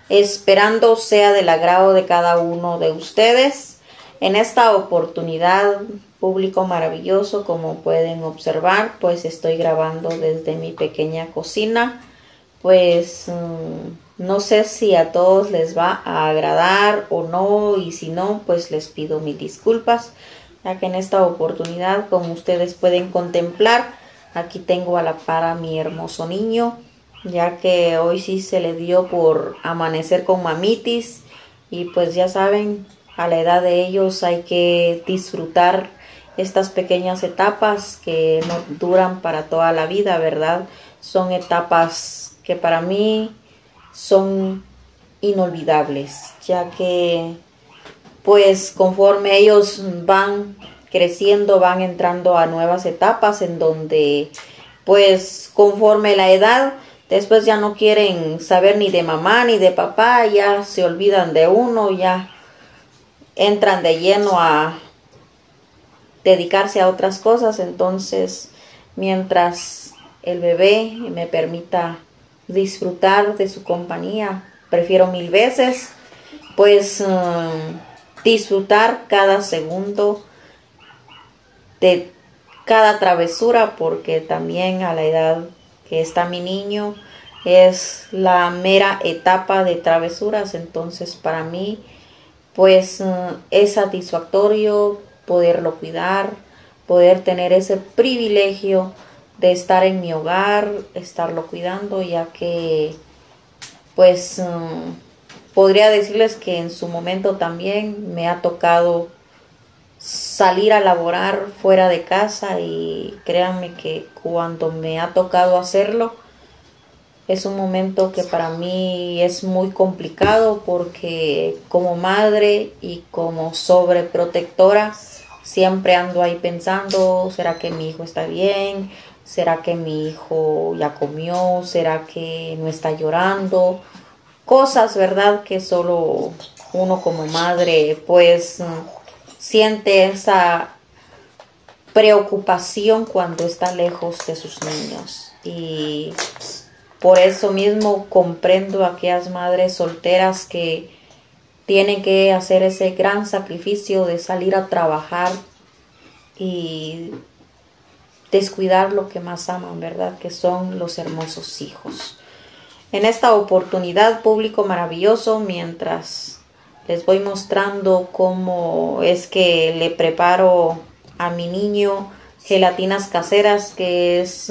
esperando sea del agrado de cada uno de ustedes. En esta oportunidad, público maravilloso, como pueden observar, pues estoy grabando desde mi pequeña cocina. Pues no sé si a todos les va a agradar o no, y si no, pues les pido mis disculpas, ya que en esta oportunidad, como ustedes pueden contemplar, aquí tengo a la par a mi hermoso niño, ya que hoy sí se le dio por amanecer con mamitis, y pues ya saben, a la edad de ellos hay que disfrutar estas pequeñas etapas que no duran para toda la vida, ¿verdad? Son etapas que para mí son inolvidables, ya que pues conforme ellos van creciendo, van entrando a nuevas etapas en donde pues conforme la edad, después ya no quieren saber ni de mamá ni de papá, ya se olvidan de uno, ya entran de lleno a dedicarse a otras cosas. Entonces, mientras el bebé me permita disfrutar de su compañía, prefiero mil veces pues disfrutar cada segundo de cada travesura, porque también a la edad que está mi niño es la mera etapa de travesuras. Entonces para mí pues es satisfactorio poderlo cuidar, poder tener ese privilegio de estar en mi hogar, estarlo cuidando, ya que pues podría decirles que en su momento también me ha tocado salir a laborar fuera de casa, y créanme que cuando me ha tocado hacerlo es un momento que para mí es muy complicado, porque como madre y como sobreprotectora siempre ando ahí pensando, ¿será que mi hijo está bien? ¿Será que mi hijo ya comió? ¿Será que no está llorando? Cosas, ¿verdad?, que solo uno como madre pues siente esa preocupación cuando está lejos de sus niños. Y por eso mismo comprendo a aquellas madres solteras que tienen que hacer ese gran sacrificio de salir a trabajar y descuidar lo que más aman, ¿verdad?, que son los hermosos hijos. En esta oportunidad, público maravilloso, mientras les voy mostrando cómo es que le preparo a mi niño gelatinas caseras, que es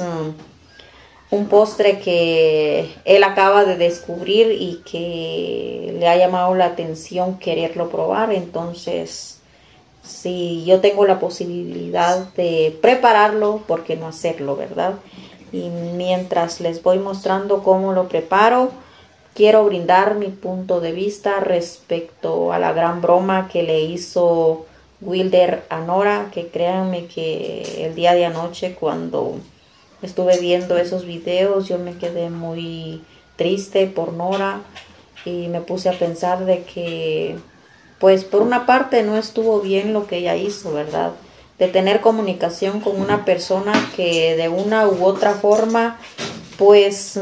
un postre que él acaba de descubrir y que le ha llamado la atención quererlo probar. Entonces, si yo tengo la posibilidad de prepararlo, ¿por qué no hacerlo, verdad? Y mientras les voy mostrando cómo lo preparo, quiero brindar mi punto de vista respecto a la gran broma que le hizo Wilder a Nora, que créanme que el día de anoche, cuando estuve viendo esos videos, yo me quedé muy triste por Nora y me puse a pensar de que pues por una parte no estuvo bien lo que ella hizo, ¿verdad?, de tener comunicación con una persona que de una u otra forma pues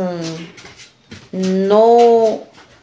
no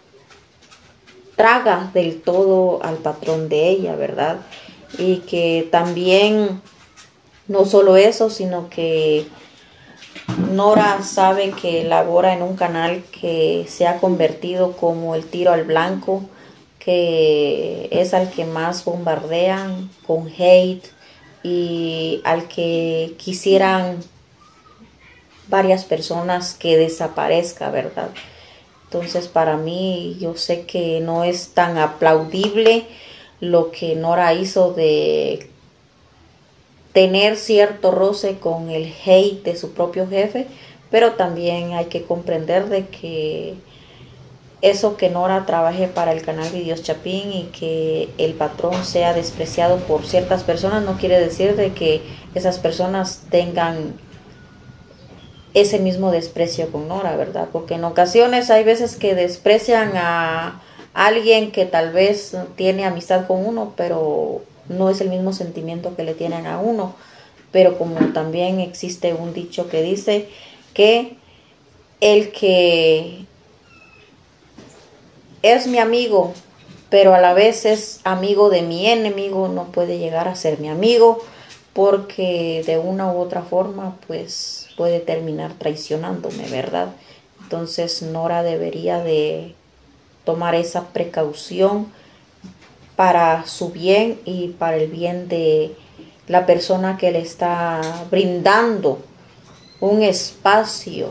traga del todo al patrón de ella, ¿verdad? Y que también no solo eso, sino que Nora sabe que labora en un canal que se ha convertido como el tiro al blanco, que es al que más bombardean con hate y al que quisieran varias personas que desaparezca, ¿verdad? Entonces para mí, yo sé que no es tan aplaudible lo que Nora hizo de tener cierto roce con el hate de su propio jefe, pero también hay que comprender de que eso que Nora trabaje para el canal Videos Chapín y que el patrón sea despreciado por ciertas personas no quiere decir de que esas personas tengan ese mismo desprecio con Nora, ¿verdad? Porque en ocasiones hay veces que desprecian a alguien que tal vez tiene amistad con uno, pero no es el mismo sentimiento que le tienen a uno. Pero como también existe un dicho que dice que el que es mi amigo, pero a la vez es amigo de mi enemigo, no puede llegar a ser mi amigo, porque de una u otra forma pues puede terminar traicionándome, ¿verdad? Entonces Nora debería de tomar esa precaución para su bien y para el bien de la persona que le está brindando un espacio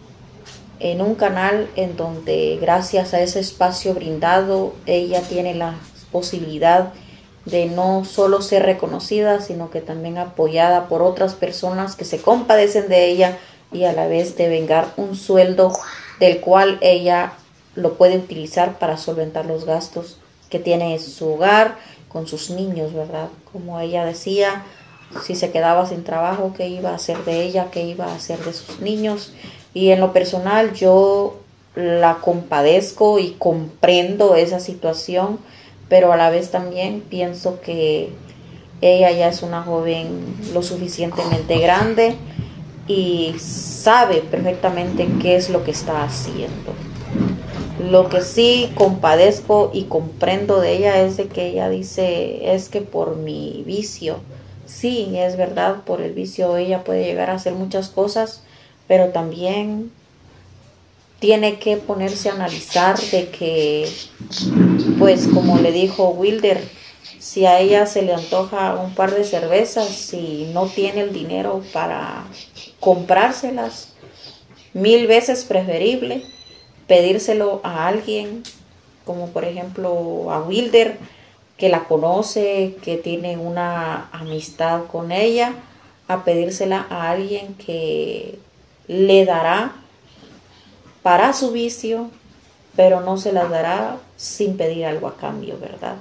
en un canal en donde gracias a ese espacio brindado ella tiene la posibilidad de no solo ser reconocida, sino que también apoyada por otras personas que se compadecen de ella y a la vez de vengar un sueldo del cual ella lo puede utilizar para solventar los gastos que tiene en su hogar con sus niños, ¿verdad? Como ella decía, si se quedaba sin trabajo, ¿qué iba a hacer de ella? ¿Qué iba a hacer de sus niños? Y en lo personal yo la compadezco y comprendo esa situación, pero a la vez también pienso que ella ya es una joven lo suficientemente grande y sabe perfectamente qué es lo que está haciendo. Lo que sí compadezco y comprendo de ella es de que ella dice, es que por mi vicio, sí, es verdad, por el vicio ella puede llegar a hacer muchas cosas, pero también tiene que ponerse a analizar de que, pues como le dijo Wilder, si a ella se le antoja un par de cervezas y no tiene el dinero para comprárselas, 1000 veces preferible pedírselo a alguien, como por ejemplo a Wilder, que la conoce, que tiene una amistad con ella, a pedírsela a alguien que le dará para su vicio, pero no se las dará sin pedir algo a cambio, ¿verdad?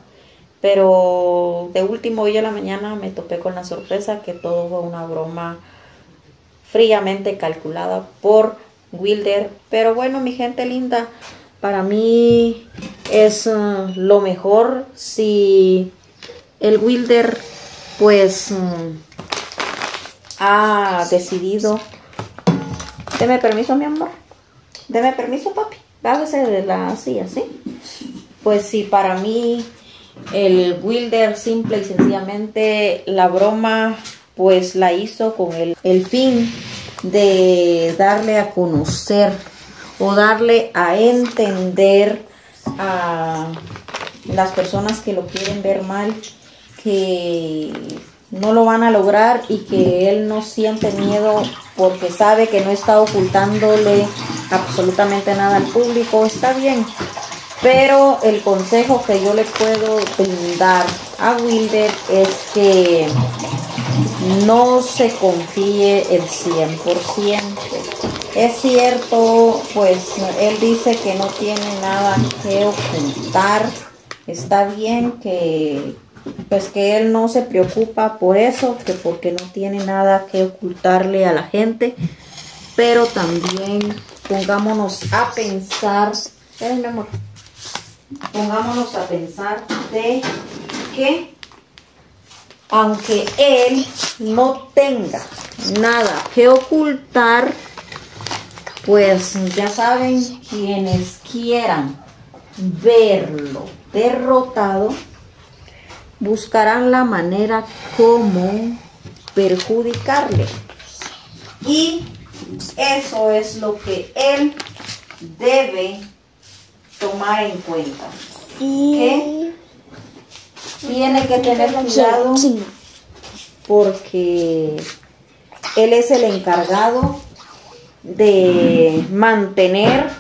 Pero de último, hoy a la mañana me topé con la sorpresa que todo fue una broma fríamente calculada por Wilder. Pero bueno, mi gente linda, para mí es lo mejor si el Wilder pues ha decidido. Deme permiso, mi amor. Deme permiso, papi. Bájese de la silla, ¿sí? Pues sí, para mí el Wilder simple y sencillamente la broma pues la hizo con el fin de darle a conocer o darle a entender a las personas que lo quieren ver mal que no lo van a lograr y que él no siente miedo porque sabe que no está ocultándole absolutamente nada al público. Está bien, pero el consejo que yo le puedo brindar a Wilder es que no se confíe el 100%. Es cierto, pues él dice que no tiene nada que ocultar. Está bien que pues que él no se preocupa por eso, que porque no tiene nada que ocultarle a la gente, pero también pongámonos a pensar, mi amor, pongámonos a pensar de que aunque él no tenga nada que ocultar, pues ya saben, quienes quieran verlo derrotado buscarán la manera como perjudicarle, y eso es lo que él debe tomar en cuenta, que tiene que tener cuidado porque él es el encargado de mantener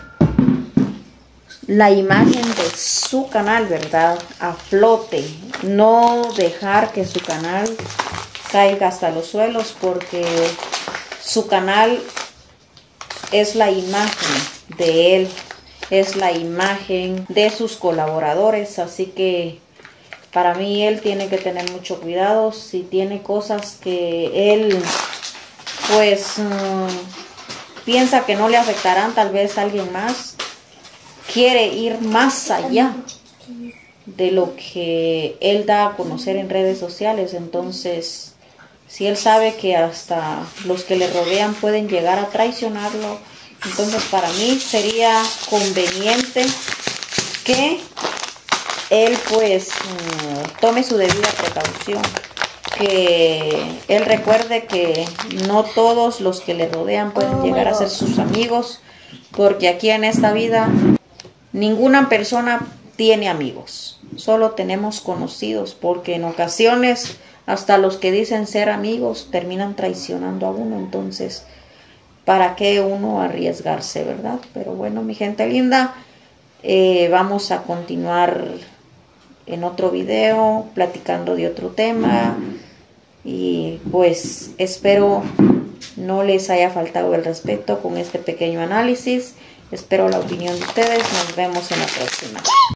la imagen de su canal, ¿verdad?, a flote, no dejar que su canal caiga hasta los suelos, porque su canal es la imagen de él, es la imagen de sus colaboradores, así que para mí él tiene que tener mucho cuidado. Si tiene cosas que él pues piensa que no le afectarán tal vez a alguien más, quiere ir más allá de lo que él da a conocer en redes sociales. Entonces, si él sabe que hasta los que le rodean pueden llegar a traicionarlo, entonces para mí sería conveniente que él pues tome su debida precaución, que él recuerde que no todos los que le rodean pueden llegar a ser sus amigos, porque aquí en esta vida ninguna persona tiene amigos, solo tenemos conocidos, porque en ocasiones hasta los que dicen ser amigos terminan traicionando a uno. Entonces, ¿para qué uno arriesgarse, verdad? Pero bueno, mi gente linda, vamos a continuar en otro video platicando de otro tema, y pues espero no les haya faltado el respeto con este pequeño análisis. Espero la opinión de ustedes. Nos vemos en la próxima.